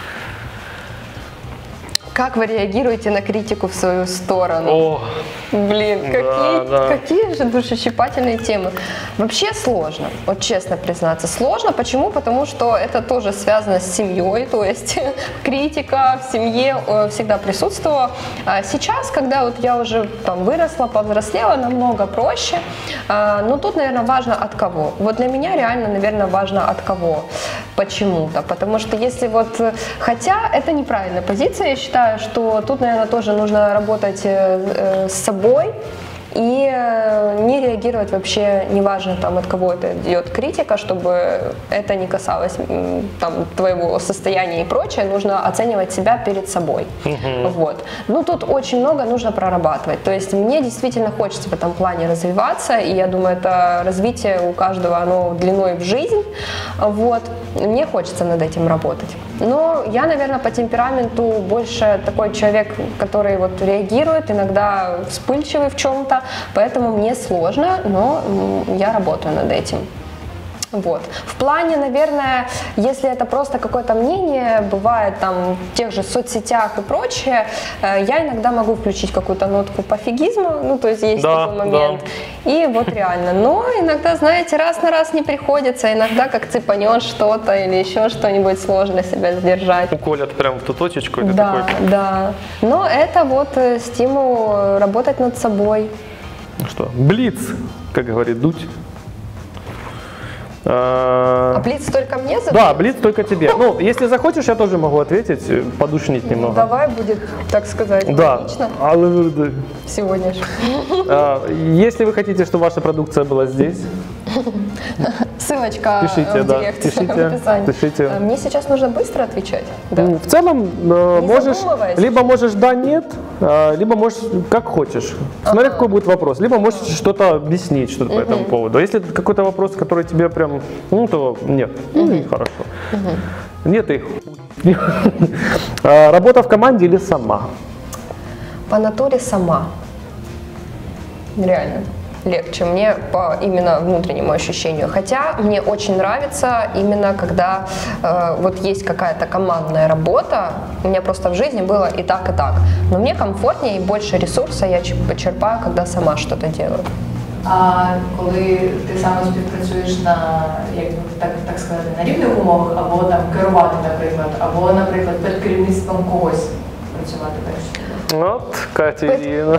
S2: Как вы реагируете на критику в свою сторону?
S1: О,
S2: Блин,
S1: Да,
S2: какие,
S1: да.
S2: какие же душещипательные темы. Вообще сложно, вот честно признаться. Сложно, почему? Потому что это тоже связано с семьей, то есть критика в семье э, всегда присутствовала. А сейчас, когда вот я уже там выросла, повзрослела, намного проще. А, но тут, наверное, важно от кого. Вот для меня реально, наверное, важно от кого. Почему-то. Потому что если вот... э, Хотя это неправильная позиция, я считаю, что тут, наверное, тоже нужно работать э, э, с собой и э, не реагировать вообще, неважно там от кого это идет критика, чтобы это не касалось м, там твоего состояния и прочее, нужно оценивать себя перед собой. Вот. Ну тут очень много нужно прорабатывать. То есть мне действительно хочется в этом плане развиваться, и я думаю, это развитие у каждого, оно длиной в жизнь. Вот. Мне хочется над этим работать. Но я, наверное, по темпераменту больше такой человек, который вот реагирует, иногда вспыльчивый в чем-то, поэтому мне сложно, но м, я работаю над этим. Вот. В плане, наверное, если это просто какое-то мнение, бывает там в тех же соцсетях и прочее, э, я иногда могу включить какую-то нотку пофигизма, ну то есть есть
S1: Да,
S2: такой момент. И вот реально. Но иногда, знаете, раз на раз не приходится, иногда как цепанет что-то или еще что-нибудь, сложно себя сдержать.
S1: уколят прям в ту точечку, и ты
S2: Да,
S1: такой,
S2: да. Но это вот э, стимул э, работать над собой.
S1: ну что, блиц, как говорит Дудь.
S2: А
S1: А,
S2: блиц только мне задать?
S1: Да, блиц только тебе. Ну, если захочешь, я тоже могу ответить, э, подушнить немного.
S2: Давай будет, так сказать,
S1: Да.
S2: логично
S1: Але-
S2: сегодня же.
S1: А, Если вы хотите, чтобы ваша продукция была здесь,
S2: Ссылочка
S1: Пишите,
S2: э, в
S1: да,
S2: директ
S1: пишите,
S2: в описании.
S1: пишите.
S2: А Мне сейчас нужно быстро отвечать. Да.
S1: ну, в целом э,
S2: Не
S1: можешь,
S2: задумываясь.
S1: либо можешь да, нет, а, либо можешь как хочешь. Смотри, какой будет вопрос. Либо можешь что-то объяснить что-то по этому поводу. А если это какой-то вопрос, который тебе прям, ну, то нет. Ну, и хорошо. Нет их. А, Работа в команде или сама?
S2: По натуре сама. Реально. легче мне по именно внутреннему ощущению. Хотя мне очень нравится именно когда э, вот есть какая-то командная работа. У меня просто в жизни было и так, и так. Но мне комфортнее и больше ресурса я почерпаю, когда сама что-то делаю.
S3: А коли ти саме співпрацюєш на, як так, так сказати, на рівних умовах, або там керувати, наприклад, або, наприклад, під керівництвом когось працювати теж?
S1: Вот, Катерина.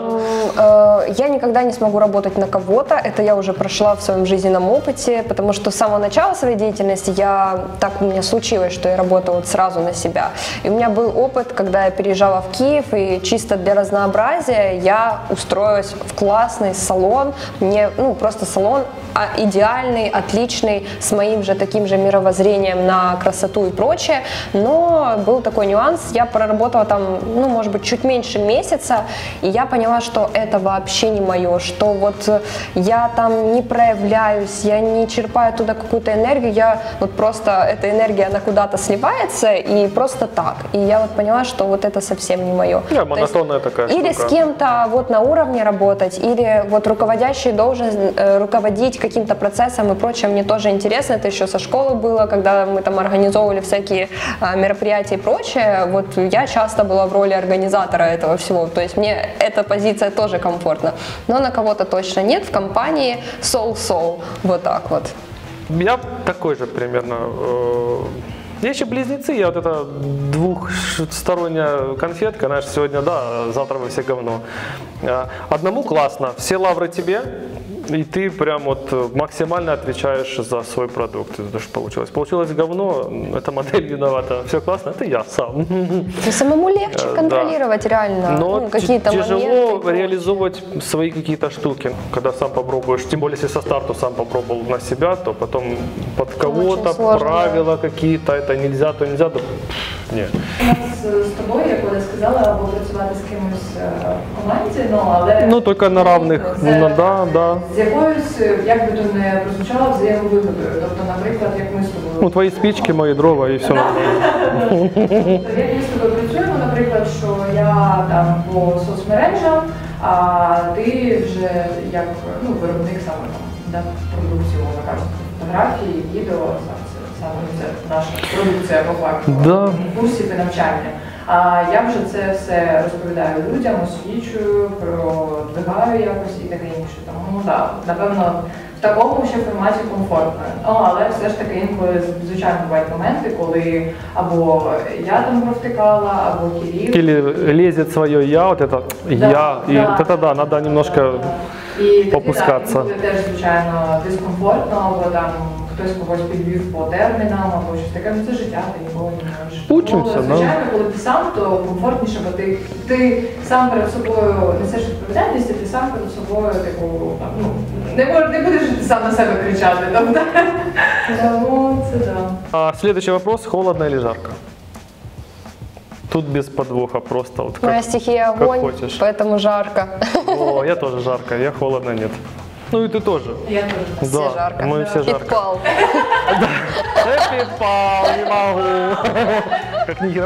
S2: Я никогда не смогу работать на кого-то, это я уже прошла в своем жизненном опыте, потому что с самого начала своей деятельности я, так у меня случилось, что я работала вот сразу на себя. И у меня был опыт, когда я переезжала в Киев, и чисто для разнообразия я устроилась в классный салон, мне, ну, просто салон идеальный, отличный, с моим же таким же мировоззрением на красоту и прочее, но был такой нюанс, я проработала там, ну, может быть, чуть меньше месяца, и я поняла, что это вообще не мое, что вот я там не проявляюсь, я не черпаю туда какую-то энергию, я вот просто, эта энергия, она куда-то сливается, и просто так, и я вот поняла, что вот это совсем не мое.
S1: Да, монотонная такая штука.
S2: Или с кем-то вот на уровне работать, или вот руководящий должен э, руководить каким-то процессом и прочее, мне тоже интересно, это еще со школы было, когда мы там организовывали всякие а, мероприятия и прочее, вот я часто была в роли организатора этого всего, то есть мне эта позиция тоже комфортна, но на кого-то точно нет, в компании soul-soul, вот так вот.
S1: Я такой же примерно. Я еще близнецы, я вот эта двухсторонняя конфетка, знаешь, сегодня да, завтра вы все говно. Одному классно, все лавры тебе, и ты прям вот максимально отвечаешь за свой продукт. Это что получилось? Получилось говно, эта модель виновата. Все классно, это я сам.
S2: И самому легче контролировать, да, реально,
S1: но
S2: ну, какие-то
S1: тяжело
S2: моменты,
S1: реализовывать свои какие-то штуки, когда сам попробуешь. Тем более, если со старту сам попробовал на себя, то потом под кого-то правила какие-то, это нельзя, то нельзя. Да, ні.
S3: У нас з тобою, як Оля сказала, або працювати з кимось в команді, ну, але...
S1: Ну, тільки на равних, ну, да, да.
S3: З якоюсь, як би то не прозвучало, взаємовигодою. Тобто, наприклад, як ми з тобою...
S1: Ну, твої спічки, мої дрова і все.
S3: Тобто, як ми з тобою працюємо, наприклад, що я там по соцмережам, а ти вже як, ну, виробник саме там, да, продукції, можна кажуть, фотографії, відео, саме це наша продукція по факту,
S1: да,
S3: курсів і навчання. А я вже це все розповідаю людям, освічую, продвигаю якось і таке інше. Тому так, напевно, в такому ще форматі комфортно. О, але все ж таки інколи, звичайно, бувають моменти, коли або я там провтикала, або Кирил.
S1: Или лезет своє я, вот это
S3: да,
S1: я,
S3: да,
S1: и вот это да, надо
S3: да,
S1: немножко
S3: да. І
S1: попускатися.
S3: Так, і теж, звичайно, дискомфортно, або там хтось когось підвів по термінам, або щось таке, ну це життя, ти ніколи не можеш.
S1: Учимося,
S3: ну, звичайно, коли ти сам, то комфортніше, бо ти, ти сам перед собою несеш відповідальність, і ти сам перед собою, типу, ну, не, мож, не будеш сам на себе кричати, тобто. Тому це да.
S1: А, следующий вопрос, холодно или жарко? Тут без подвоха, просто вот как,
S2: моя стихия огонь,
S1: хочешь.
S2: поэтому жарко.
S1: О, я тоже жарко, я холодно нет. Ну и ты тоже.
S3: Я тоже.
S2: Все
S1: Да,
S2: жарко.
S1: мы все жарко.
S2: Підпал.
S1: Я підпал, не могу. Как нихера.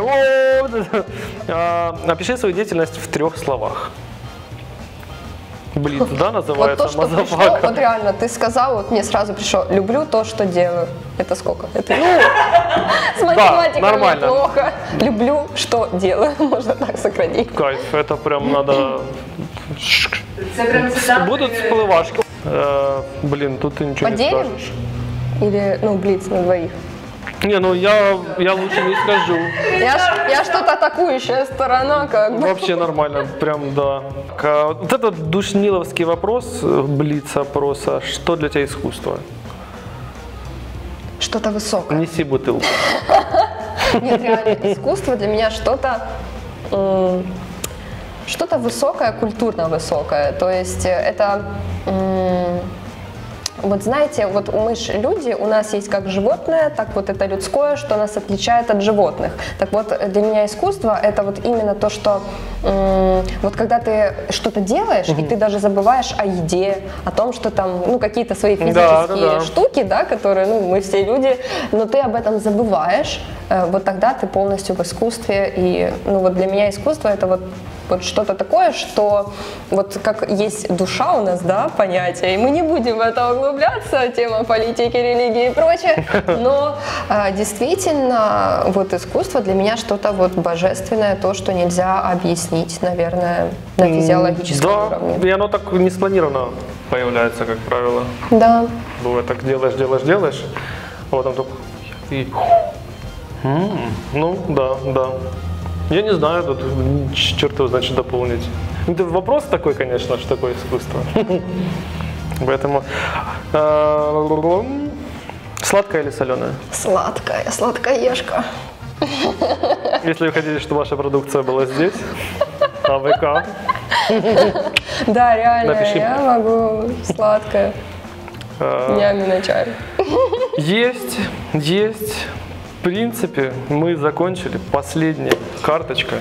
S1: Опиши свою деятельность в трех словах. Блиц, да,
S2: Вот
S1: называется?
S2: то, что пришло, вот реально, ты сказал, вот мне сразу пришло, люблю то, что делаю. Это сколько? Это, ну, с математикой
S1: да, нормально.
S2: Плохо. Люблю, что делаю, можно так сократить.
S1: Кайф, это прям надо...
S3: Це прям цитати.
S1: Будут всплывашки. Э, блин, тут ты ничего
S2: Поделим?
S1: не скажешь.
S2: Или, ну, блиц на двоих.
S1: Не, ну я, я лучше не скажу.
S2: Я, ж, я что-то атакующая сторона, как бы.
S1: Вообще нормально, прям да. К- Вот этот душниловский вопрос, э, блиц-опроса, что для тебя искусство?
S2: Что-то высокое.
S1: Неси бутылку.
S2: Нет, реально, искусство для меня что-то м, что-то высокое, культурно высокое. То есть это, м, вот знаете, вот мы же люди, у нас есть как животное, так вот это людское, что нас отличает от животных. Так вот, для меня искусство это вот именно то, что м, вот когда ты что-то делаешь, и ты даже забываешь о еде, о том, что там, ну, какие-то свои физические
S1: Да, да, да.
S2: штуки, да, которые, ну, мы все люди, но ты об этом забываешь, э, вот тогда ты полностью в искусстве, и, ну, вот для меня искусство это вот Вот что-то такое, что вот как есть душа у нас, да, понятие, и мы не будем в это углубляться, тема политики, религии и прочее, но э, действительно вот искусство для меня что-то вот божественное, то, что нельзя объяснить, наверное, на физиологическом
S1: да,
S2: уровне.
S1: И оно так не спланированно появляется, как правило.
S2: Да.
S1: Бывает, так делаешь, делаешь, делаешь, а потом только и... М-м, ну, да, да. Я не знаю, тут черт его значит дополнить. Это вопрос такой, конечно, что такое искусство. Поэтому сладкое или соленое?
S2: Сладкая, сладкоежка.
S1: Если вы хотите, чтобы ваша продукция была здесь, АВК.
S2: Да, реально,
S1: Напиши.
S2: я могу сладкое. Днями на чай.
S1: Есть, есть. В принципе, мы закончили. Последняя карточка.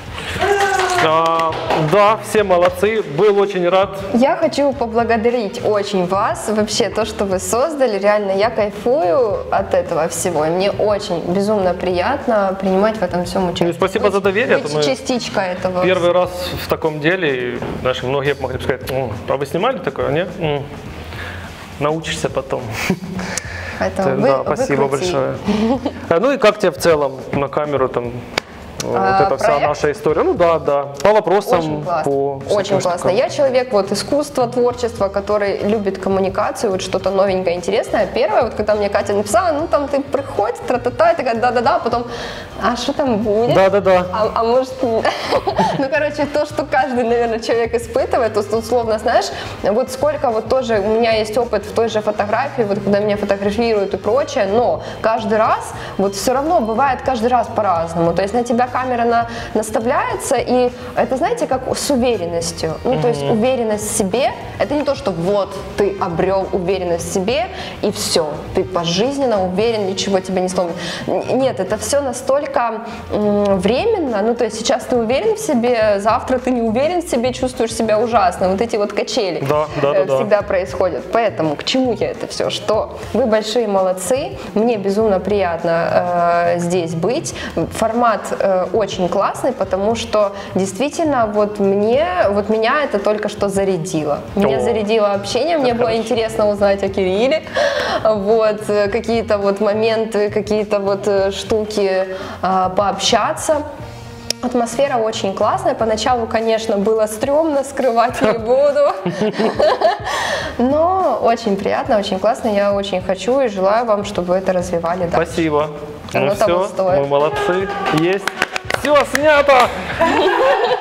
S1: А, да, все молодцы. Был очень рад.
S2: Я хочу поблагодарить очень вас. Вообще, то, что вы создали, реально, я кайфую от этого всего. И мне очень безумно приятно принимать в этом всем участие.
S1: Ну, спасибо за доверие.
S2: Быть
S1: Мы
S2: частичка этого.
S1: Первый раз в таком деле. И наши многие могли бы сказать, а вы снимали такое? Нет? М. Научишься потом.
S2: Поэтому
S1: Да,
S2: вы,
S1: спасибо
S2: вы крутые.
S1: большое. Ну и как тебе в целом на камеру там? Вот
S2: А,
S1: это вся
S2: проект?
S1: наша история. Ну да, да. По вопросам,
S2: Очень классно.
S1: по
S2: Очень
S1: всяким
S2: классно.
S1: штукам.
S2: Я человек вот искусства, творчества, который любит коммуникацию, вот что-то новенькое, интересное. Первое, вот когда мне Катя написала, ну там ты приходь, тра-та-та, я такая, да-да-да, потом, а что там будет?
S1: Да-да-да.
S2: А, а может, ну, короче, то, что каждый, наверное, человек испытывает, то есть, условно, знаешь, вот сколько вот тоже, у меня есть опыт в той же фотографии, вот когда меня фотографируют и прочее, но каждый раз, вот все равно бывает каждый раз по-разному, то есть на тебя камера на, наставляется, и это, знаете, как с уверенностью, ну, то есть уверенность в себе, это не то, что вот ты обрел уверенность в себе, и все, ты пожизненно уверен, ничего тебя не сломит. Нет, это все настолько м, временно, ну, то есть сейчас ты уверен в себе, завтра ты не уверен в себе, чувствуешь себя ужасно, вот эти вот качели
S1: Да, да,
S2: э,
S1: да,
S2: всегда происходят. Поэтому к чему я это все? Что вы большие молодцы, мне безумно приятно э, здесь быть, формат э, очень классный, потому что действительно вот мне, вот меня это только что зарядило. Меня
S1: О,
S2: зарядило общение, мне было
S1: хорошо.
S2: интересно узнать о Кирилле, вот, э, какие-то вот моменты, какие-то вот э, штуки, э, пообщаться. Атмосфера очень классная. Поначалу, конечно, было стрёмно, скрывать не буду. Но очень приятно, очень классно. Я очень хочу и желаю вам, чтобы вы это развивали дальше.
S1: Спасибо.
S2: Оно
S1: Ну
S2: того
S1: все,
S2: стоит.
S1: мы молодцы. Есть. Все снято.